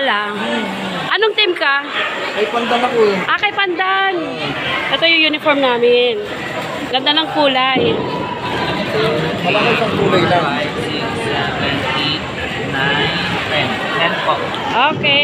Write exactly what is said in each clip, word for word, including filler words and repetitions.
lang. Anong team ka? Kay Pandan ako eh. Ah, kay Pandan. Ito yung uniform namin. Ganda ng kulay. Malaki isang kulay lang. five, six, seven, eight, nine, ten. ten po. Okay.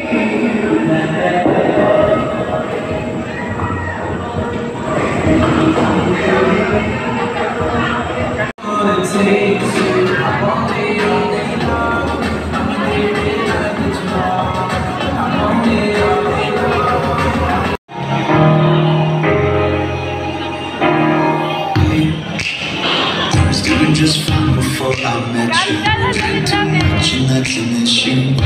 Just from before I met you, didn't do much and that's an issue.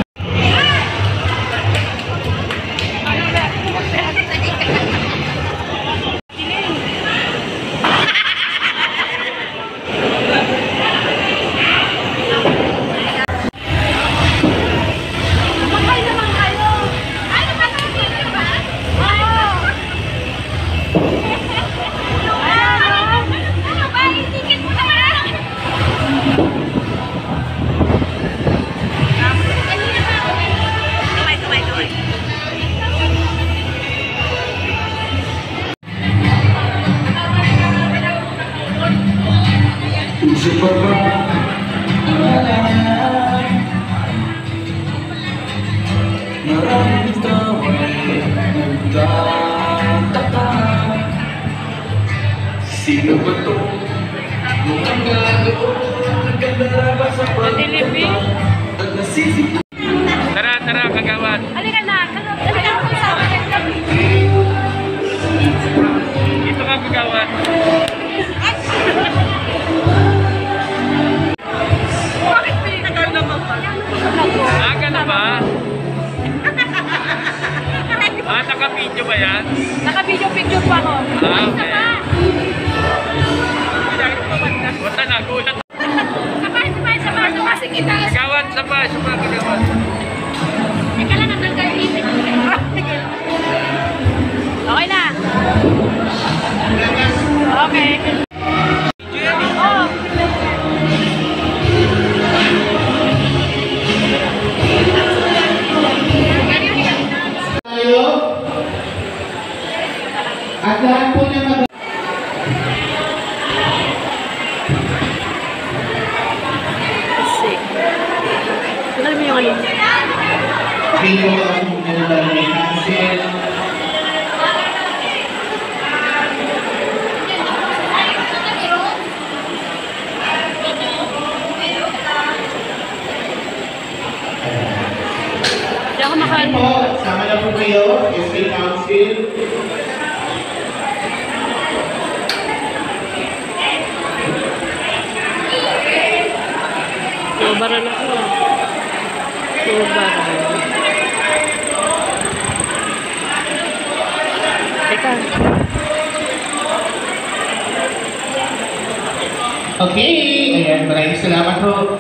Sino ba to? Mukhang gado. Nagkandara ba sa pagkakata? At nasisip. Tara, tara, kagawad. Halika na. Halika na sa akin. Ito ka, kagawad. Bakit pinitagal naman pa? Aga na ba? Ah, naka-video ba yan? Naka-video-picture pa ako. Ah, okay. Basta nagulat. Sabay, sabay, sabay, sabay. Sige, taas. Kagawad, sabay, sabay, kagawad. Ika lang naman kayo ipin. Okay na. Okay. Oh. Tayo. At lahat po na mag- Tagal mo yung ano? Dito ang mga may cancel. Hindi ako maka... Po, sama na po kayo, S K Council. Tubaran ako. Tubaran. Teka. Okay, ayan, maraming salamat po.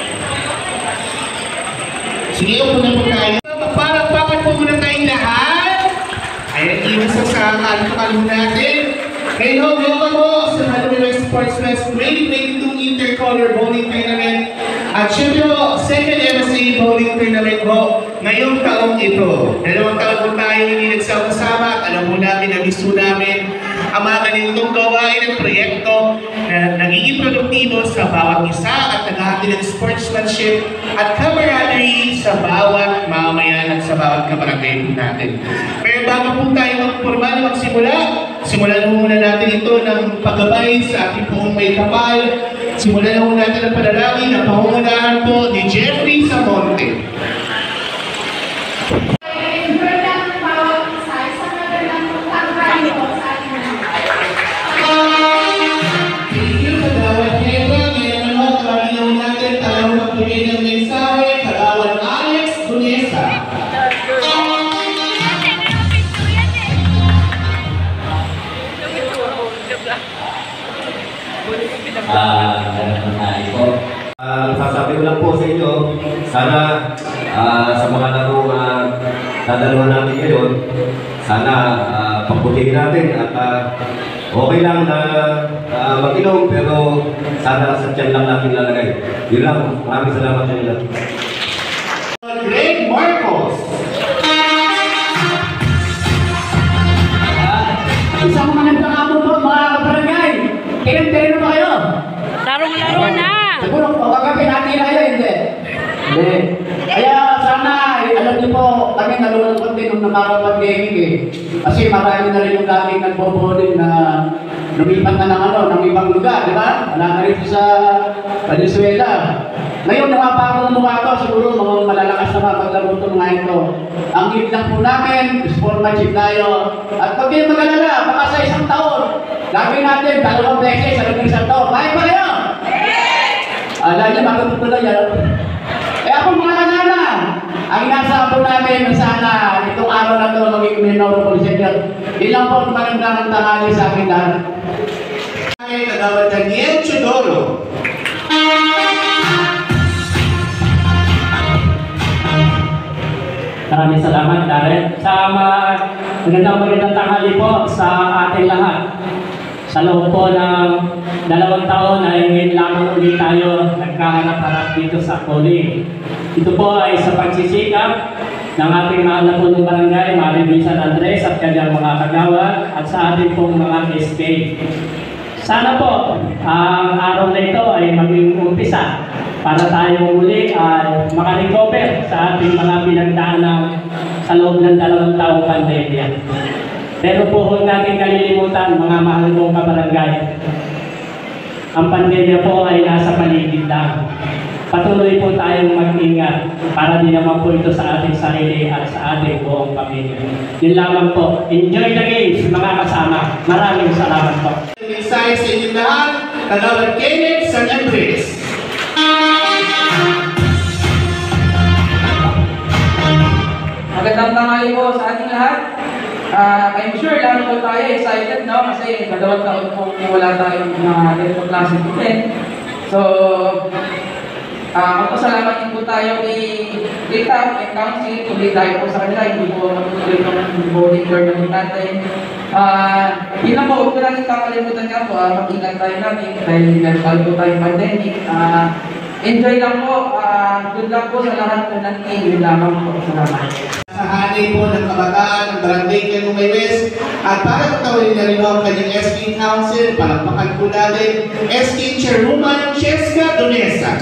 Sige, upo na po tayo. Magpapagpapan po muna tayong lahat. Ayan, iwas sa kalpo-kalpo natin. Hello, welcome po sa Manila Sports Fest twenty twenty-two Intercolor Bowling Tournament. At syempre po, second M S A Bowling Tournament po ngayong taong ito. Dalawang taon po tayo hindi nagsama-sama at alam po namin na miss po namin ang mga ganitong gawain at proyekto na nagiging produktibo sa bawat isa at naghahatid ng sportsmanship at camaraderie sa bawat mamamayan at sa bawat kabarangay po natin. Pero bago po tayo magpormal na magsimula, simulan muna natin ito ng paggabay sa ating pong may kapal. Simulan na muna natin ang panalangin na pangungunahan po ni Jeffrey Samonte. Ah, uh, sasabi ko lang po sa inyo, sana uh, sa mga laro uh, dadaluhan natin ngayon, sana uh, pagbutihin natin at uh, okay lang na uh, mag-inom pero sana sa tiyan lang natin lalagay. Yun lang, maraming salamat sa inyo. Greg Mark Siguro, o kagabi natin na yun, hindi. Hindi. Kaya sana, eh, alam niyo po, kami nalulungkot din nung nakarang pandemic eh. Kasi marami na rin yung dating nagboboling na lumipat na ng ano, ng ibang lugar, di ba? Wala na rin sa Venezuela. Ngayon, nakapagong mukha to, siguro mga malalakas na mga paglaro ito mga ito. Ang hit lang po namin, sportsmanship tayo. At pag kayo mag-alala, baka sa isang taon, gagawin natin dalawang beses sa loob ng isang taon. Bakit pa kayo? Alam niyo, matututuloy yan. Eh ako mga kanana, ang inasabi namin na sana itong araw na ito magiging memorable sa inyo. Ilang po magandang tanghali sa akin lahat. Ay, Kagawad Daniel Chodoro. Maraming salamat, Darren. Sa mga magandang magandang tanghali po sa ating lahat. Sa loob po ng dalawang taon ay ngayon lamang ulit tayo nagkaharap-harap dito sa Poli. Ito po ay sa pagsisikap ng ating mahal na punong barangay, Maribel San Andres at kanyang mga kagawad at sa ating pong mga S K. Sana po ang araw na ito ay maging umpisa para tayo muli ay makarecover sa ating mga pinagdaanan sa loob ng dalawang taong pandemya. Pero po huwag natin kalilimutan mga mahal kong kabarangay. Ang pandemya po ay nasa paligid lang. Patuloy po tayong mag-ingat para din naman po ito sa ating sarili at sa ating buong pamilya. Yun lamang po. Enjoy the games mga kasama. Maraming salamat po. Mensahe sa inyo lahat, Kagawad Kenneth San Andres. Magandang tanghali po sa ating lahat. Uh, I'm sure lahat po tayo excited, no? Kasi dalawang taon po wala tayong mga ganitong klaseng event. So, uh, magpasalamat din po tayo kay Data and Council. Tuloy tayo po sa kanila, hindi po matutuloy ng voting tournament natin. Uh, yun lang po, huwag ko natin kakalimutan nga po, uh, mag-ingat tayo natin dahil nagpal po tayong pandemic. Uh, enjoy lang po, uh, good luck po sa lahat po natin. Yun lamang po, salamat. Sa hanay po ng kabataan ng Barangay Canumay West at para matawalin na rin ang kanyang S K Council, palakpakan po natin S K Chairwoman Cheska Donesa.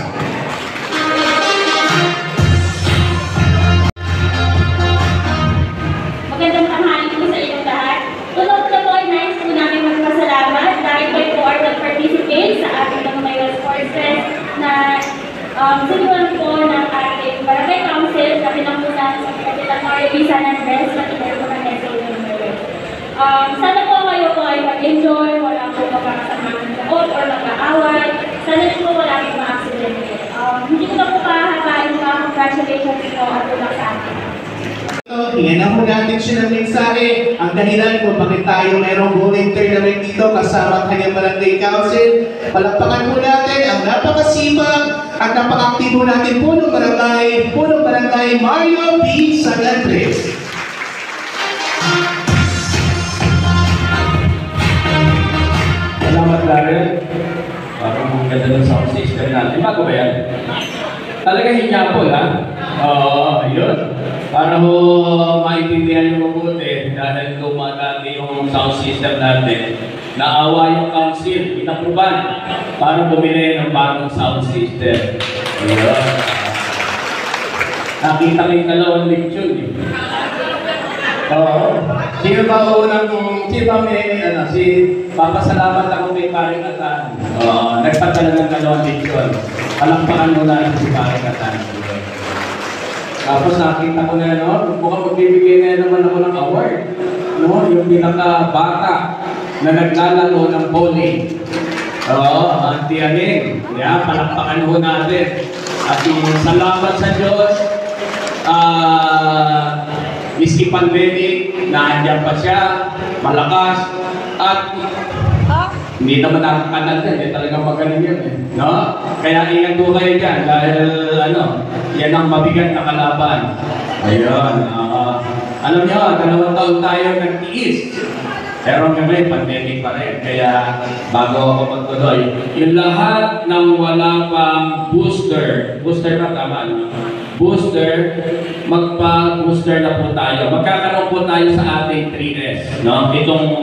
Magandang tanghali po sa inyong lahat. Tulog na po ay nais po namin magpasalamat dahil kayo po are nag-participate sa ating Canumay West Sports Fest na um, sinuwan po ng ating Barangay Council na pinampunan sa Kapitan Maribel San Andres na tinuro po ng S A Um, sana po kayo po ay mag-enjoy, wala po magkakasamaan ng loob or mag-aaway. Sana po wala po ma-accident. Um, hindi ko na po pahabain mga congratulations po at tulak sa atin. Tingnan na po natin siya ng mensahe. Ang dahilan kung bakit tayo mayroong bowling tournament dito kasama ang kanyang Barangay Council. Palakpakan po natin ang napakasipag at napaka-aktibo natin punong barangay, punong barangay Mario B. San Andres. Salamat, Darren. Parang ang ganda ng sound system natin. Bago ba yan? Talaga hinyapol, ha? Oo, yun. Para mo maintindihan yung mabuti dahil lumadati yung sound system natin. Naawa yung council, inaproban para bumili ng bagong sound system. Ayun. Nakita ko yung dalawang leksyon, eh. Oo. Sino ba unang, sino ba may, ano, si, papasalamat ako kay Paring Atan. Oo, nagpadala ng dalawang leksyon. Palakpakan mo na si Paring Atan. Tapos nakita ko na, no, mukhang magbibigay na naman ako ng award. No, yung pinaka-bata na naglalaro ng bowling. Oo, Auntie Aning. Yeah, palakpakan ho natin. At yung salamat sa Diyos, ah, uh, miski pandemic, naandyan pa siya, malakas, at hindi naman nakakanan yan, eh, talagang magaling yan, eh, no? Kaya ingat po kayo dyan, dahil, ano, yan ang mabigat na kalaban. Ayun, uh, alam niyo, dalawang taon tayo nag-tiis. Pero ngayon, pandemic pa rin, kaya bago ako magtuloy, yung lahat ng wala pang booster, booster ba tama, no? Booster, magpa-booster na po tayo. Magkakaroon po tayo sa ating three S, no? Itong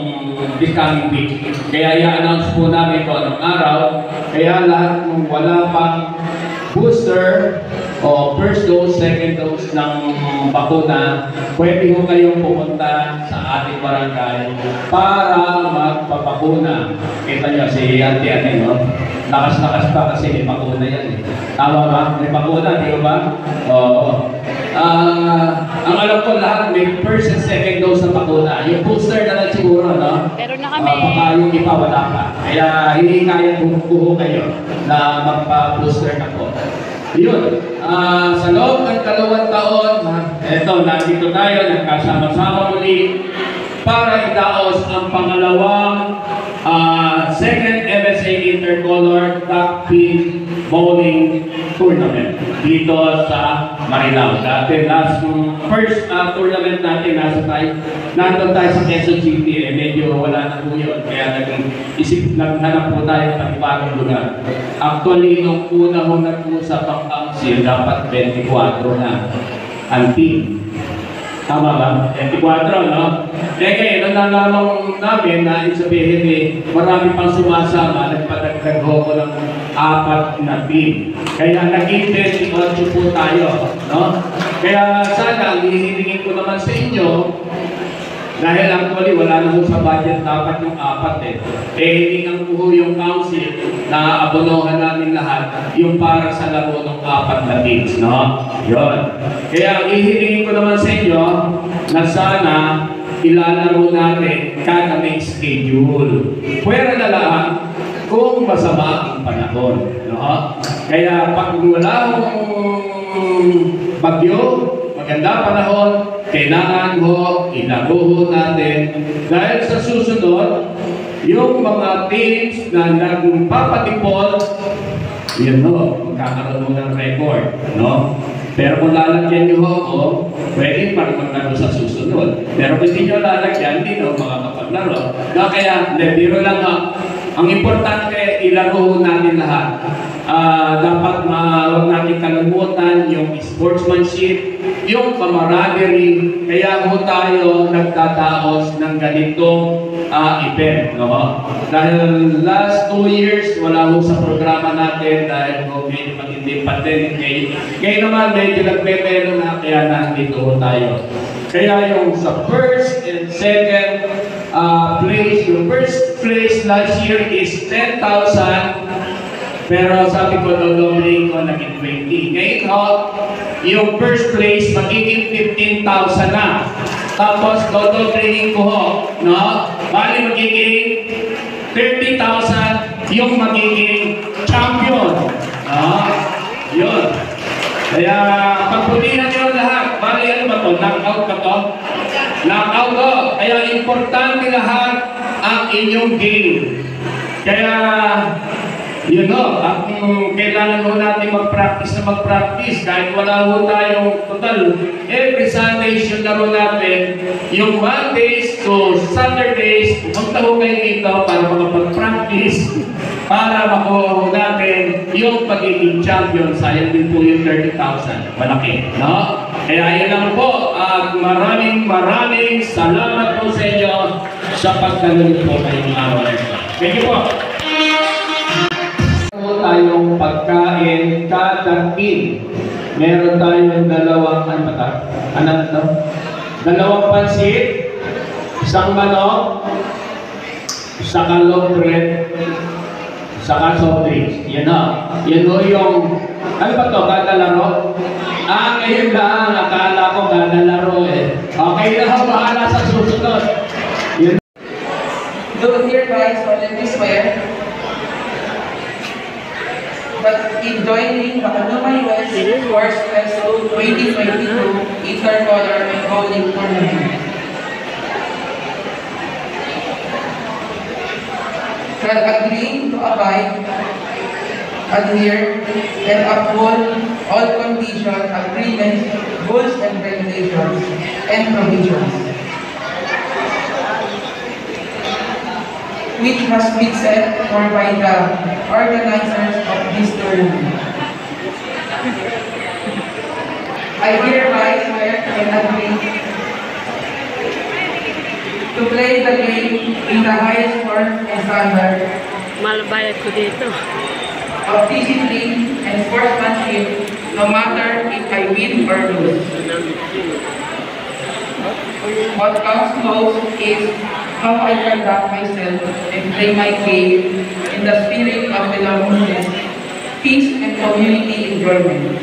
this coming week. Kaya i-announce po namin kung anong araw. Kaya lahat kung wala pang booster o first dose, second dose ng bakuna, pwede ho kayong pumunta sa ating barangay para magpapakuna. Kita nyo si Auntie Ane, no? Lakas-lakas pa kasi may bakuna yan eh. Tama ba? May bakuna, di ba? Oo. Ah, ang alam ko lahat may first and second dose ng bakuna. Yung booster na lang siguro, no? Meron na kami. Uh, baka yung iba wala pa. Kaya hindi kaya bumubuho kayo na magpa-booster na po. Yun. Uh, sa loob ng dalawang taon, eto, nandito tayo, nagkasama-sama muli para idaos ang pangalawang uh, second M S A Intercolor Top Pin Bowling Tournament dito sa Marilao. Dati last first uh, tournament natin nasa tayo, nandun tayo sa Quezon City, eh, medyo wala na po yun. Kaya nag-isip, naghanap po tayo ng ibang lugar. Actually, nung una ho nag-usap ang council, dapat twenty-four na ang team. Tama ba? twenty-four, no? Eh kaya nung nalaman namin na isabihin eh, marami pang sumasama, nagpadagdag ho ko ng apat na team. Kaya naging twenty-eight po tayo, no? Kaya sana, hihilingin ko naman sa inyo, dahil actually wala na po sa budget dapat yung apat eh. Eh hiningan po yung council na abonohan namin lahat yung para sa laro ng apat na teams, no? Yun. Kaya ihilingin ko naman sa inyo na sana ilalaro natin kada may schedule. Pwera na lang kung masama ang panahon, no? Kaya pag wala mong bagyo, maganda panahon, kailangan mo ilaruho natin dahil sa susunod, yung mga teams na nagpapatipol, yun no, magkakaroon mo ng record, no? Pero kung lalagyan nyo ako, pwede pa maglaro sa susunod. Pero kung hindi nyo lalagyan, hindi no, makakapaglaro. No, kaya, biro lang ha. Ang importante, ilaro natin lahat. Uh, dapat huwag natin kalimutan yung sportsmanship, yung camaraderie. Kaya ho tayo nagtataos ng ganitong uh, event. No? Dahil last two years, wala ho sa programa natin dahil ho medyo magindi pandemic. Kaya naman medyo nagpepelo na kaya nandito ho tayo. Kaya yung sa first and second uh, place, yung first place last year is ten thousand. Pero sabi ko, dodobling ko, naging twenty. Ngayon ho, yung first place, magiging fifteen thousand na. Tapos, dodobling ko ho, no? Bali, magiging thirty thousand yung magiging champion. No? Yun. Kaya, pagpulihan nyo lahat. Bali, ano ba to? Knockout ka to? Knockout ko. Kaya, importante lahat ang inyong game. Kaya, yun o, at um, kailangan ho natin mag-practice na mag-practice kahit wala ho tayong total. Every Sunday, yun na ho natin yung Mondays to Saturdays, pumunta ho kayo dito para makapag-practice para makuha ho natin yung pagiging champion. Sayang din po yung thirty thousand. Malaki, no? Kaya yun lang po at maraming maraming salamat po sa inyo sa pagtanong po kayong araw na ito. Thank you po. Tayong pagkain kada team. Meron tayong dalawang ano ba? Ano to? Dalawang pansit, isang manok, isang long bread, saka soft drinks. Yan na. Yan o yung ano ba to? Kada laro? Ah, ngayon lang. Akala ko kada laro eh. Okay na ho. Bahala sa susunod. Yan. Do hereby solemnly swear that in joining the Hanumay West Sports Festival twenty twenty-two Intercolor and Bowling Tournament, shall agree to abide, adhere, and uphold all conditions, agreements, rules and regulations, and provisions which has been set for by the organizers of this tournament. I hereby swear and agree to play the game in the highest form and standard Malabayad ko dito. of discipline and sportsmanship, no matter if I win or lose. What counts most is how I conduct myself and play my game in the spirit of belongingness, peace, and community enjoyment.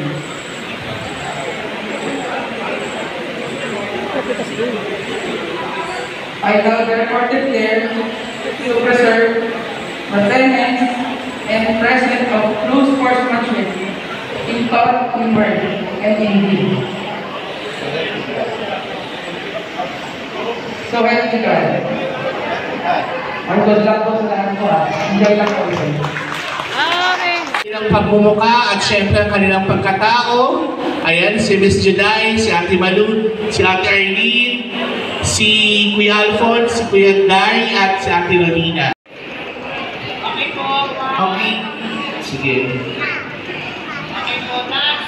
I now therefore declare to preserve the tenets and presence of true sportsmanship in thought, in word, and in deed. So help me God. Ang good luck po sa lahat po ha. Enjoy lang po ito. Okay. Kanilang pagmumuka at syempre ang kanilang pagkatao. Ayan, si Miss Juday, si Ate Malu, si Ate Arlene, si Kuya Alphonse, si Kuya Dari, at si Ate Lorina. Okay po. Okay. Sige. Okay po, next.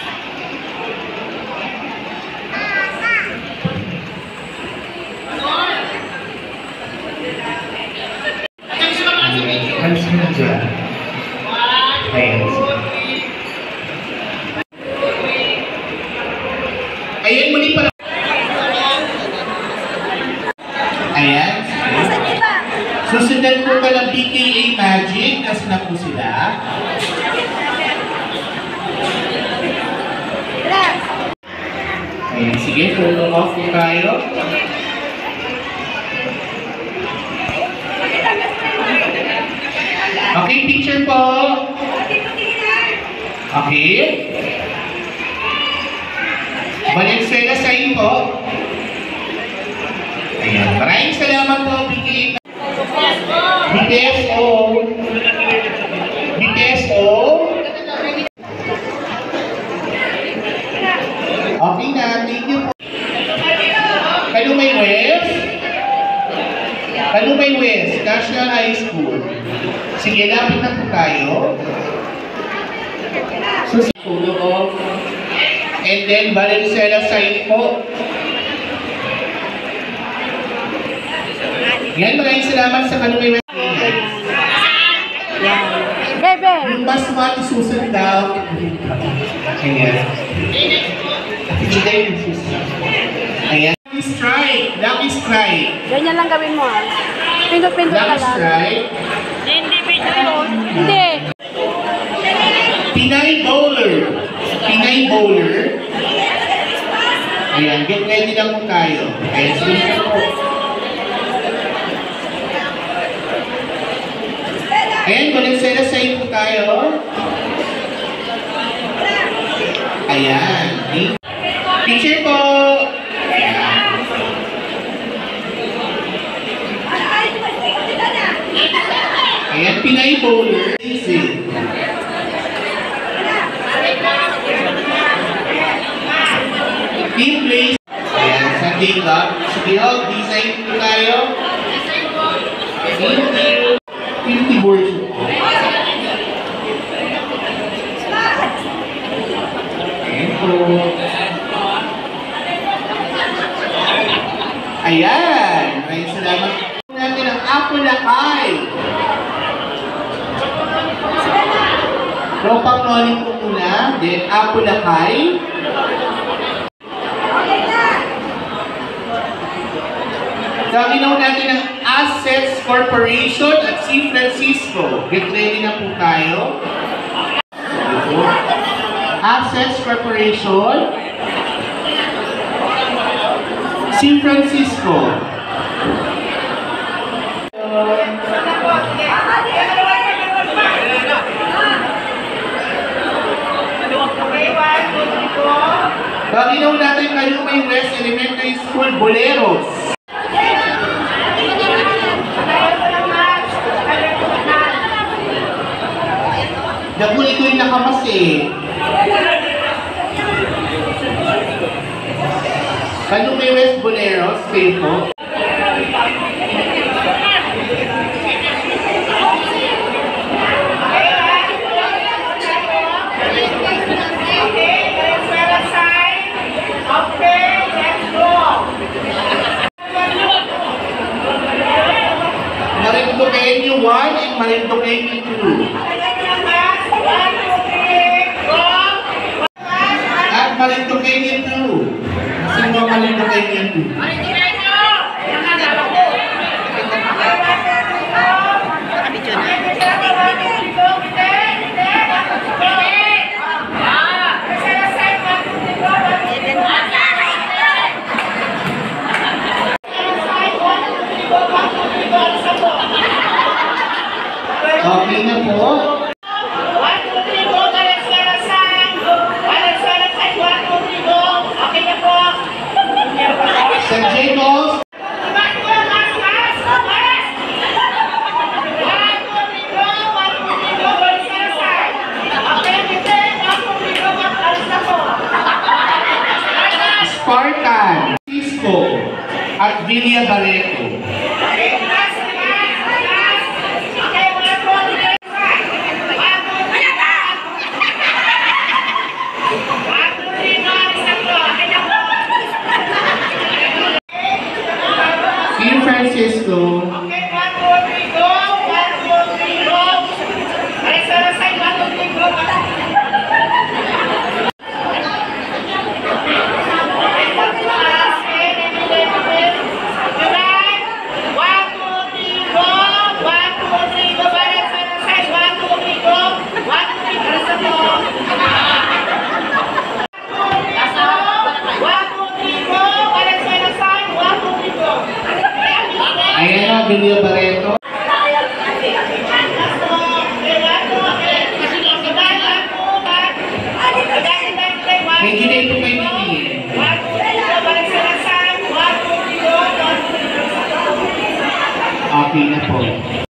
Alis mo na dyan. Ayan. Ayan, muli pala. Ayan. Susundan po pala B K A Magic. Nasa na po sila. Ayan, sige. Photo off po tayo. Okay, picture po. Okay. Valenzuela sign po. Ayan. Maraming salamat po, B K A. B T S O. B T S O. Okay na, thank you po. Kalumay West. Kalumay West, National High School. Sige, lapit na po tayo. So, photo off. And then, Valenzuela sign po. Yan, maraming salamat sa Kalumay West. Bebe! Yung mas mga isusunod daw. Ayan. Ayan. Lucky strike. Lucky strike. Ganyan lang gawin mo ah. Pindot-pindot ka Lucky lang. strike. Hindi, video yun. Hindi. Pinay bowler. Pinay bowler. Ayan, get ready lang po tayo. Ayan, sige po. Ayan, Valenzuela sign po tayo. Ayan. Picture po. Ayan. Ayan, Pinay bowler. Easy. Team place. Ayan, sa team up. Sige, oh, design po tayo. Thank you. Fifty worship. Ayan po. Ayan. Maraming salamat. Natin ang Apulakay. Ropang Noling po muna. Then Apulakay. Gaginaw natin ang Assets Corporation at C. Francisco. Get ready na po tayo. Assets Corporation. C. Francisco. Gaginaw natin Kalumay West Elementary School, Boleros. Daguli ko yung nakamas eh. Kalumay West Boleros, kayo po. Marinduqueño one and Marinduqueño two. At Marinduqueño two. Sino ang Marinduqueño two? Okay na po. Saint Jacobs. Spartan. Cisco. At Villa Barreto. San Francisco. Okay, one, two, three, go. One, two, three, go. Balik sa side, one, two, three, go. Ayan na, Villa Barreto. Medyo na ito kayo titigil. Okay na po.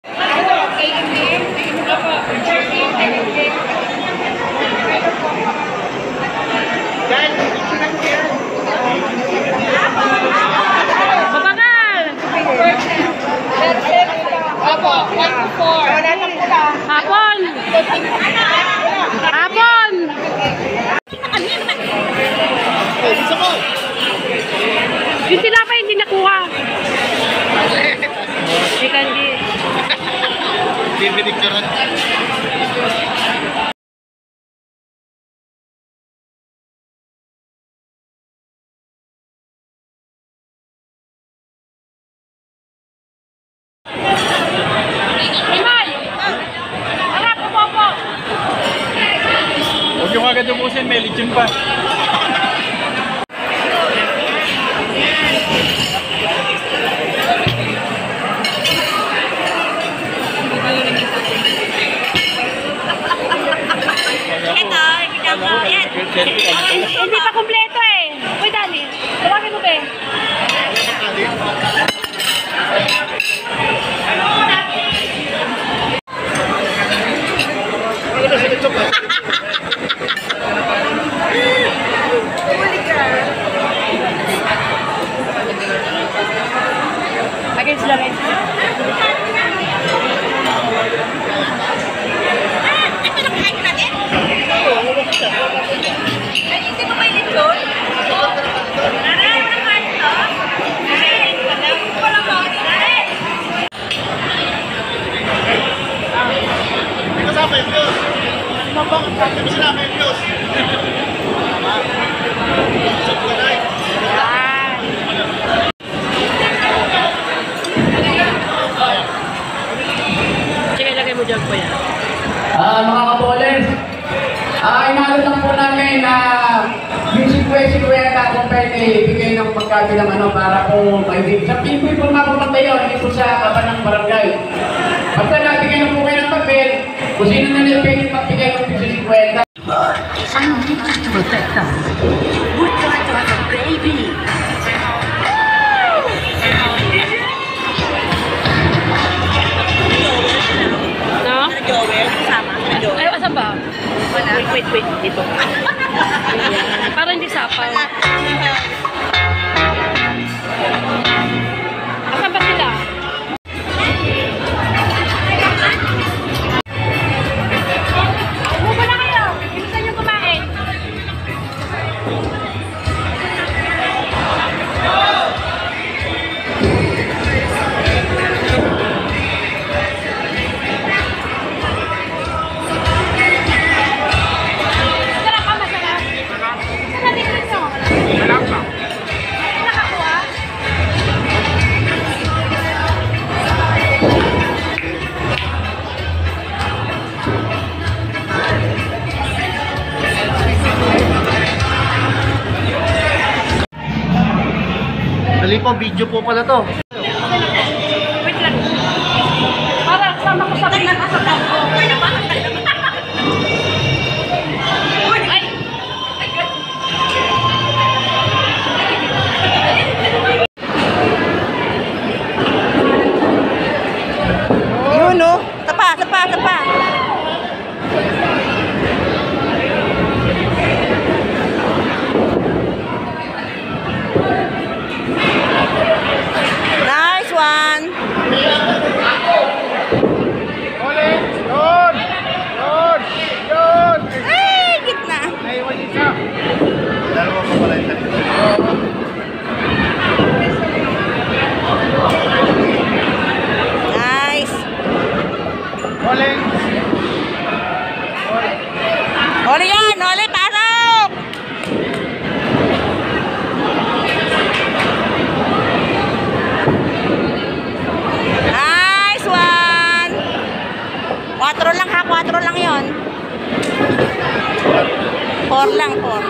Hapon! Hapon! Yung tinapay hindi nakuha. Hindi kandi. Bibinig ka rin. Huwag yung agad ubusin, may lechon pa. Ito, pinagawa yan. Hindi pa kumpleto eh. Uy, Dani, tawagin mo ba eh? Again sila rin. Hindi mo may lechon? Nanay, wala ka ito? Nanay, wala mo. Nanay! Hindi kasama yung Diyos. Mabang, hindi sinama yung Diyos. Sige, lagay mo dyan po yan. Ah, mga kabolers, ah, inalot lang po namin na yung sikwe-sikwenta kung pwede ibigay ng pagkabilang ano para po maibig. Sa pinpoy po mapupunta yun, hindi po sa kaban ng barangay. Basta nabigay na po kayo ng papel, kung sino na nila pwede magbigay ng sikwe-sikwenta. I need you to protect us. We're trying to have a baby. No? Ay, asan ba? Wait, wait, wait. Dito. Para hindi sapaw. Asan ba sila? Umupo na kayo. Bilisan niyo kumain. Dali po, video po pala to. Wait lang. Para sama ko sa kanya sa kampo. Ay! Yun, no? Tapa, tapa, tapa. Nice one. Yun! Yun! Yun! Ay, gitna. Naiwan isa. Dalawa pa pala yung sarili. Nice. Rolling! Oli yan, oli, pasok. Nice one. Quatro lang ha, quatro lang yon. Four lang, four.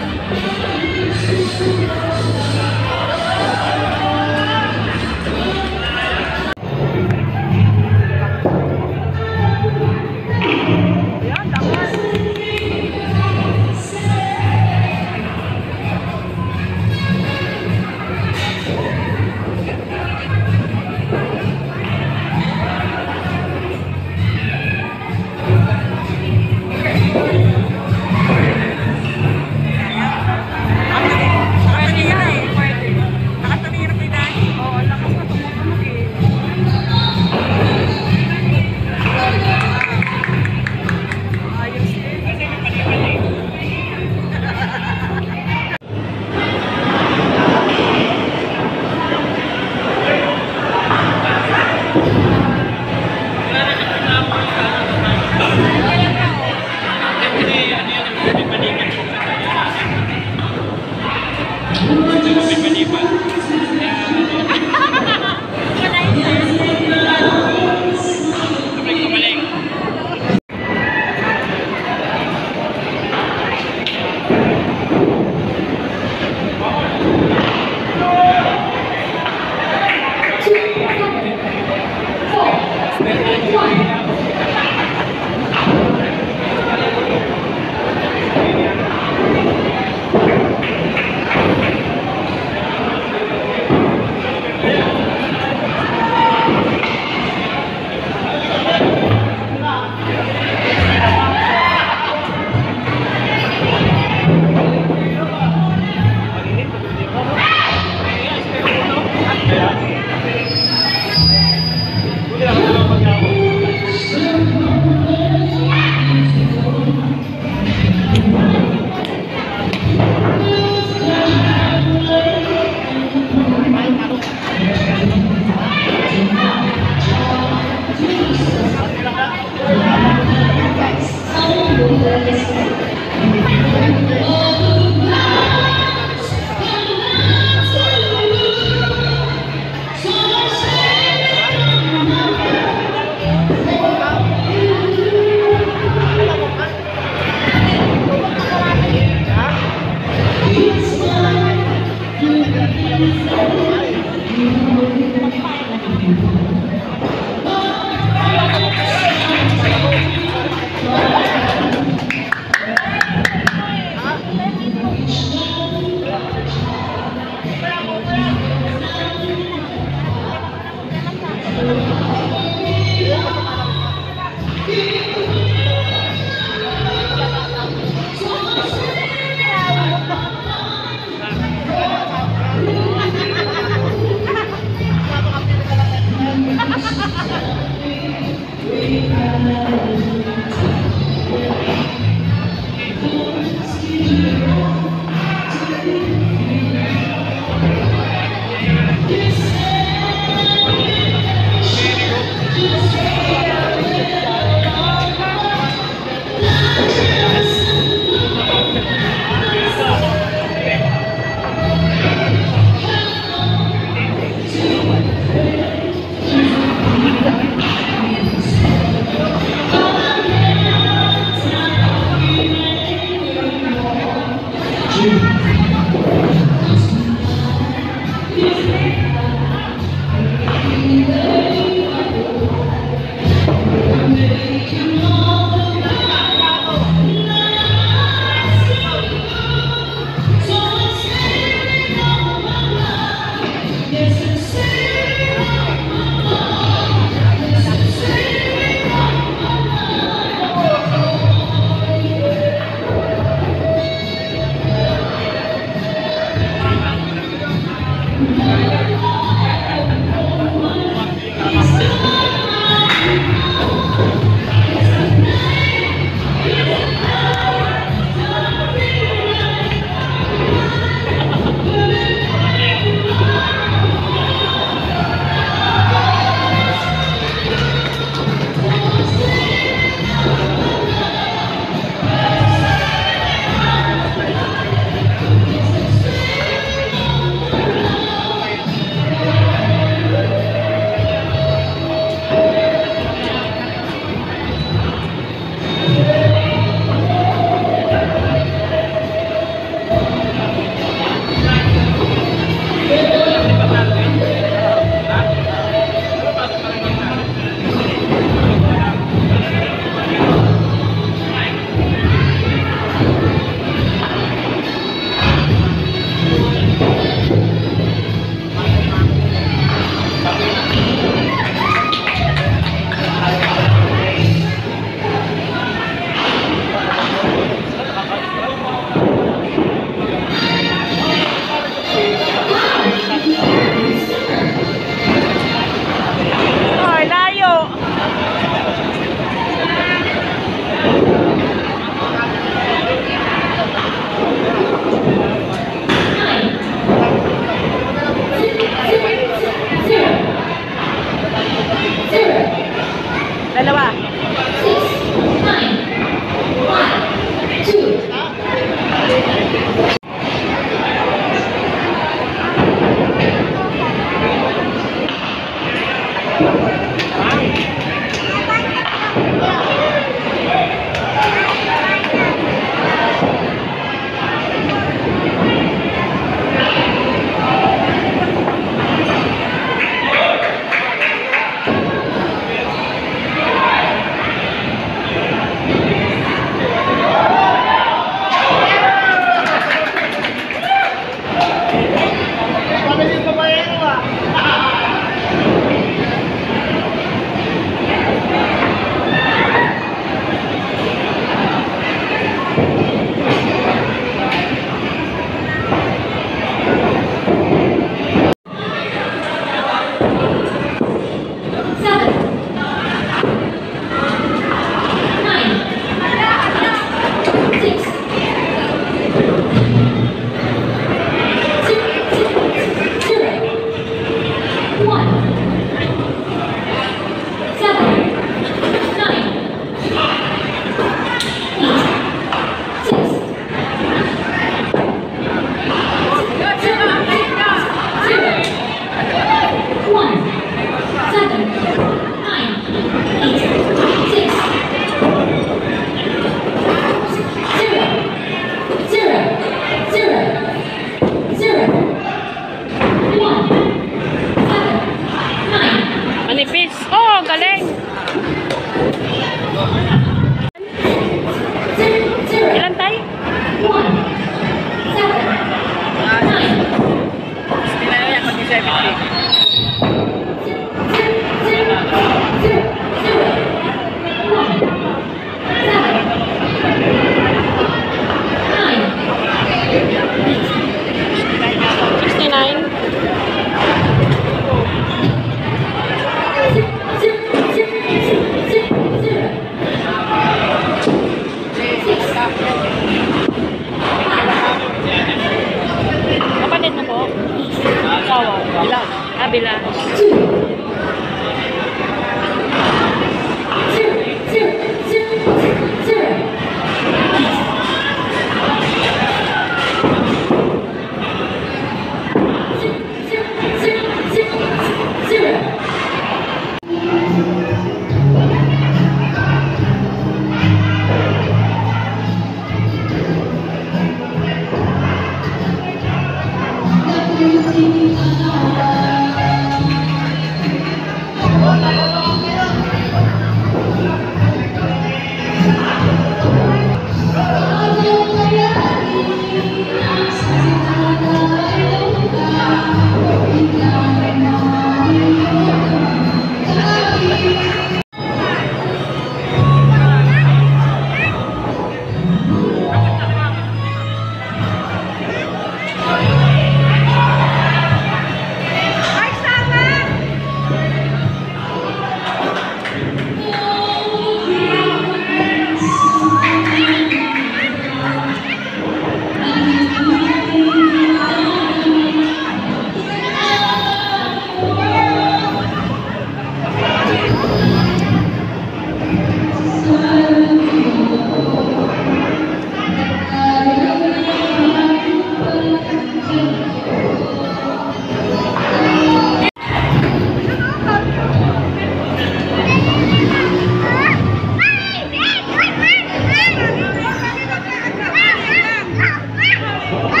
Hey!